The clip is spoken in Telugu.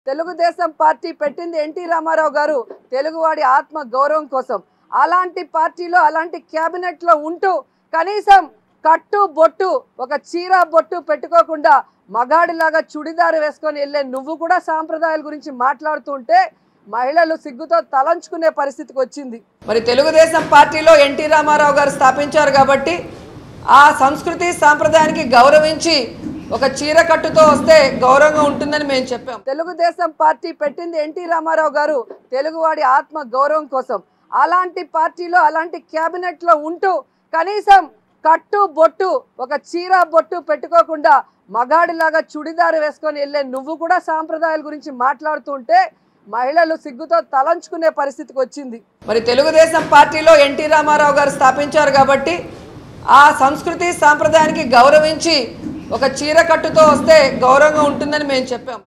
తెలుగుదేశం పార్టీ పెట్టింది ఎన్టీ రామారావు గారు తెలుగువాడి ఆత్మ గౌరవం కోసం. అలాంటి పార్టీలో అలాంటి క్యాబినెట్ లో ఉంటూ కనీసం కట్టు బొట్టు ఒక చీర బొట్టు పెట్టుకోకుండా మగాడిలాగా చుడిదారు వేసుకొని వెళ్ళే నువ్వు కూడా సాంప్రదాయాల గురించి మాట్లాడుతుంటే మహిళలు సిగ్గుతో తలంచుకునే పరిస్థితికి వచ్చింది. మరి తెలుగుదేశం పార్టీలో ఎన్టీ రామారావు గారు స్థాపించారు కాబట్టి ఆ సంస్కృతి సాంప్రదాయానికి గౌరవించి ఒక చీర కట్టుతో వస్తే గౌరవంగా ఉంటుందని మేము చెప్పాం. తెలుగుదేశం పార్టీ పెట్టింది ఎన్టీ రామారావు గారు తెలుగువాడి ఆత్మ గౌరవం కోసం. అలాంటి పార్టీలో అలాంటి క్యాబినెట్ లో ఉంటూ కనీసం కట్టు బొట్టు ఒక చీర బొట్టు పెట్టుకోకుండా మగాడిలాగా చుడిదారు వేసుకొని వెళ్ళే నువ్వు కూడా సాంప్రదాయాల గురించి మాట్లాడుతుంటే మహిళలు సిగ్గుతో తలంచుకునే పరిస్థితికి వచ్చింది. మరి తెలుగుదేశం పార్టీలో ఎన్టీ రామారావు గారు స్థాపించారు కాబట్టి ఆ సంస్కృతి సాంప్రదాయానికి గౌరవించి ఒక చీర కట్టుతో వస్తే గౌరవంగా ఉంటుందని మేము చెప్పాం.